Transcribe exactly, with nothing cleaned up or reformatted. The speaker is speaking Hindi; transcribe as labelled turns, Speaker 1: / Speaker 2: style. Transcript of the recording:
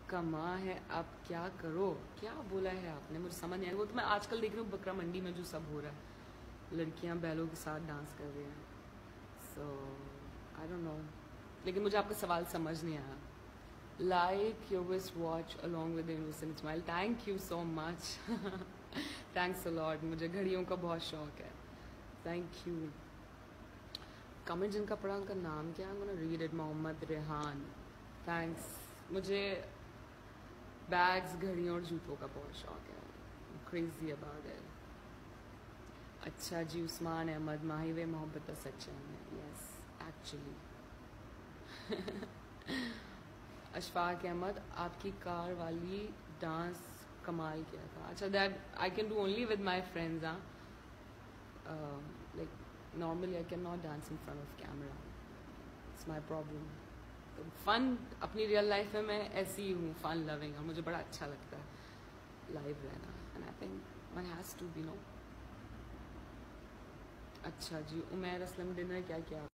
Speaker 1: कमा है अब क्या करो, क्या बोला है आपने, मुझे समझ नहीं आया। वो तो मैं आजकल देख रही हूँ बकरा मंडी में जो सब हो रहा है, लड़कियां बैलों के साथ डांस कर रही हैं, सो आई डोंट नो, लेकिन मुझे आपका सवाल समझ नहीं आया। Like your waist watch along with innocent smile, thank you so much, thanks a lot, मुझे घड़ियों का बहुत शौक है, थैंक यू। कमेंट जिनका पढ़ा उनका नाम क्या है, read it, Mohammed Rehan, thanks. मुझे बैग्स, घड़ियों और जूतों का बहुत शौक है, क्रेजी अबाउट इट। अच्छा जी, उस्मान अहमद, माही वे मोहब्बत सच्चा है, यस एक्चुअली। अशफाक अहमद, आपकी कार वाली डांस कमाल किया था। अच्छा, that I can do only with my friends, हाँ, like normally I can not dance in front of camera, it's my problem. Fun अपनी रियल लाइफ में मैं ऐसी ही हूँ, फन लविंग, और मुझे बड़ा अच्छा लगता है लाइव रहना, and I think one has to be no. अच्छा जी, उमैर असलम, डिनर क्या किया?